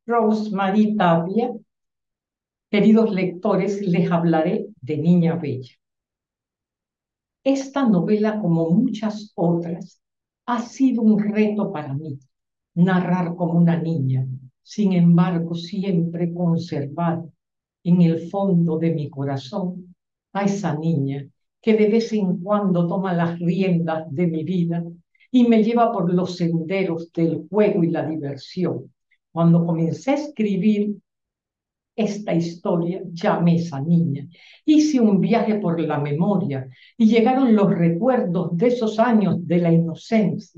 Rosemary Tapia, queridos lectores, les hablaré de Niña Bella. Esta novela, como muchas otras, ha sido un reto para mí, narrar como una niña, sin embargo, siempre conservar en el fondo de mi corazón a esa niña que de vez en cuando toma las riendas de mi vida y me lleva por los senderos del juego y la diversión. Cuando comencé a escribir esta historia, llamé a esa niña. Hice un viaje por la memoria y llegaron los recuerdos de esos años de la inocencia.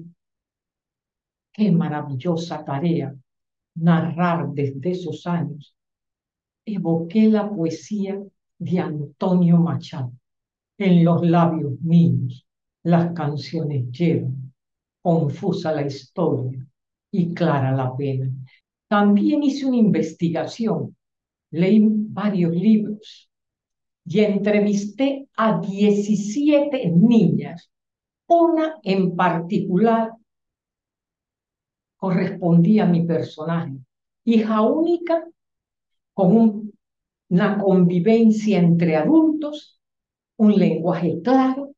Qué maravillosa tarea narrar desde esos años. Evoqué la poesía de Antonio Machado. En los labios míos las canciones llevan, confusa la historia y clara la pena. También hice una investigación, leí varios libros y entrevisté a 17 niñas. Una en particular correspondía a mi personaje, hija única con una convivencia entre adultos, un lenguaje claro,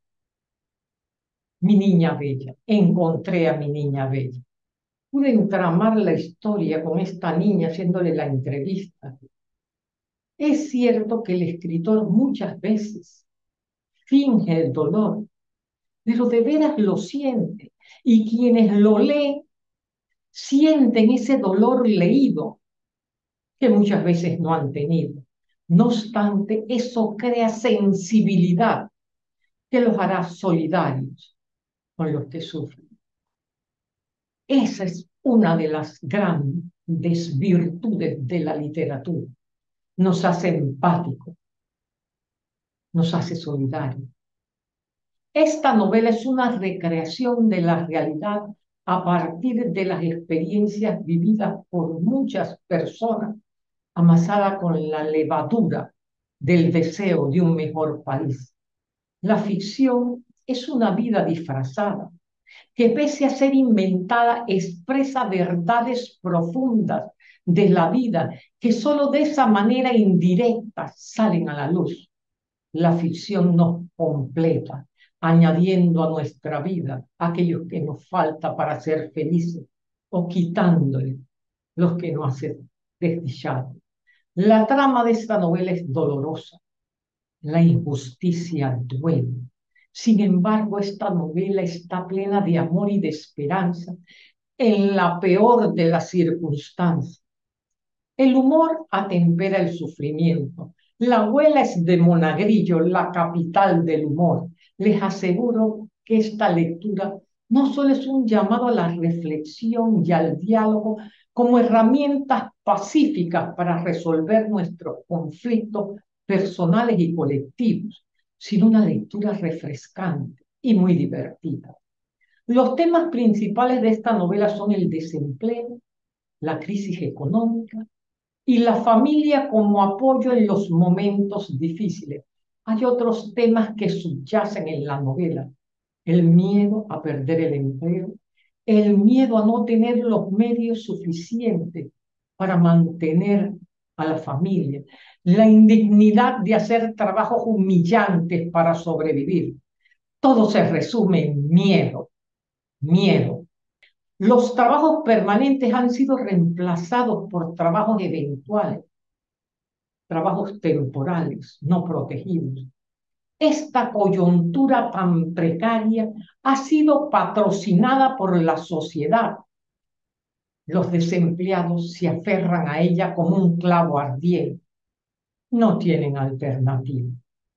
mi niña bella. Encontré a mi niña bella. Pude entramar la historia con esta niña haciéndole la entrevista. Es cierto que el escritor muchas veces finge el dolor, pero de veras lo siente. Y quienes lo leen sienten ese dolor leído que muchas veces no han tenido. No obstante, eso crea sensibilidad que los hará solidarios con los que sufren. Esa es una de las grandes virtudes de la literatura. Nos hace empáticos, nos hace solidarios. Esta novela es una recreación de la realidad a partir de las experiencias vividas por muchas personas, amasada con la levadura del deseo de un mejor país. La ficción es una vida disfrazada, que pese a ser inventada, expresa verdades profundas de la vida que solo de esa manera indirecta salen a la luz. La ficción nos completa, añadiendo a nuestra vida aquello que nos falta para ser felices o quitándole los que nos hacen desdichados. La trama de esta novela es dolorosa. La injusticia duele. Sin embargo, esta novela está plena de amor y de esperanza en la peor de las circunstancias. El humor atempera el sufrimiento. La abuela es de Monagrillo, la capital del humor. Les aseguro que esta lectura no solo es un llamado a la reflexión y al diálogo como herramientas pacíficas para resolver nuestros conflictos personales y colectivos, sino una lectura refrescante y muy divertida. Los temas principales de esta novela son el desempleo, la crisis económica, y la familia como apoyo en los momentos difíciles. Hay otros temas que subyacen en la novela: el miedo a perder el empleo, el miedo a no tener los medios suficientes para mantener a la familia, la indignidad de hacer trabajos humillantes para sobrevivir. Todo se resume en miedo, miedo. Los trabajos permanentes han sido reemplazados por trabajos eventuales, trabajos temporales, no protegidos. Esta coyuntura tan precaria ha sido patrocinada por la sociedad. Los desempleados se aferran a ella como un clavo ardiente. No tienen alternativa.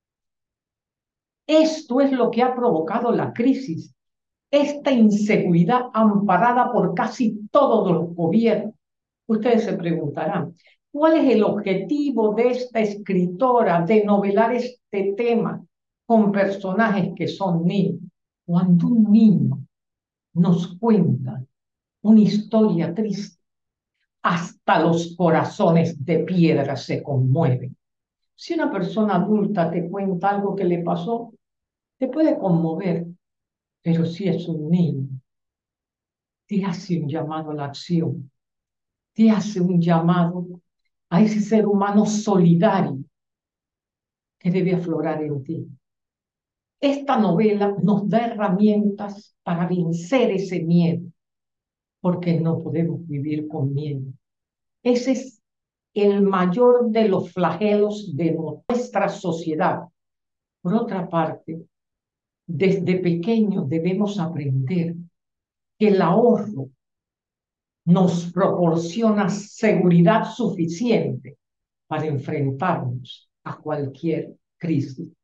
Esto es lo que ha provocado la crisis, esta inseguridad amparada por casi todos los gobiernos. Ustedes se preguntarán, ¿cuál es el objetivo de esta escritora de novelar este tema con personajes que son niños? Cuando un niño nos cuenta una historia triste, hasta los corazones de piedra se conmueven. Si una persona adulta te cuenta algo que le pasó, te puede conmover, pero si es un niño, te hace un llamado a la acción. te hace un llamado a ese ser humano solidario que debe aflorar en ti. Esta novela nos da herramientas para vencer ese miedo, porque no podemos vivir con miedo. Ese es el mayor de los flagelos de nuestra sociedad. Por otra parte, desde pequeños debemos aprender que el ahorro nos proporciona seguridad suficiente para enfrentarnos a cualquier crisis.